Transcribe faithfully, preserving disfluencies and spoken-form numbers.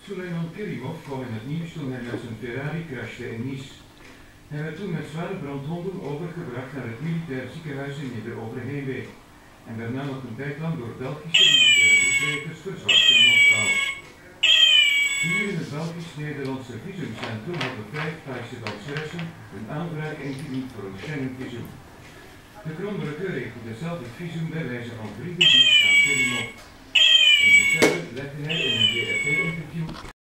Sulejman Kerimov kwam in het nieuws toen hij met zijn Ferrari crashte in Nice. Hij werd toen met zware brandwonden overgebracht naar het militair ziekenhuis in Neder-Overheemweg en werd namelijk een tijd lang door Belgische militaire bedrijvers verzwacht in Moskou. Hier in het Belgisch-Nederlandse visumcentrum hadden vijf Thaise danseressen een aanvraag ingediend voor een Schengen-visum. De Kronbrugge regelde zelf het visum bij wijze van brievendienst aan Kerimov. In december legde hij in een W R P-interview